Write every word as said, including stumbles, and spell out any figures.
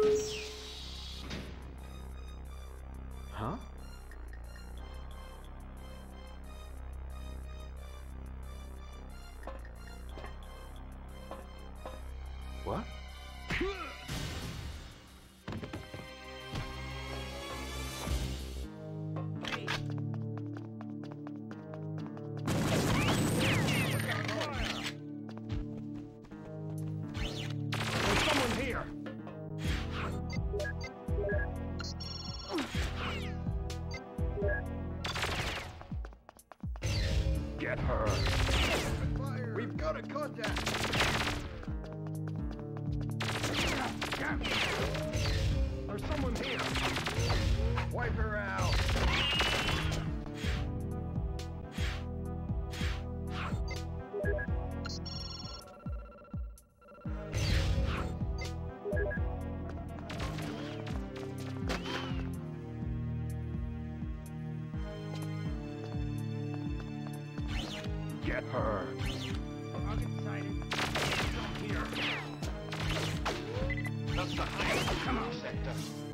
Huh? What? There's someone here. Get her. Fire. We've got a contact. There's someone here. Wipe her out. Get her. Target sighted. Here. That's the highest command sector.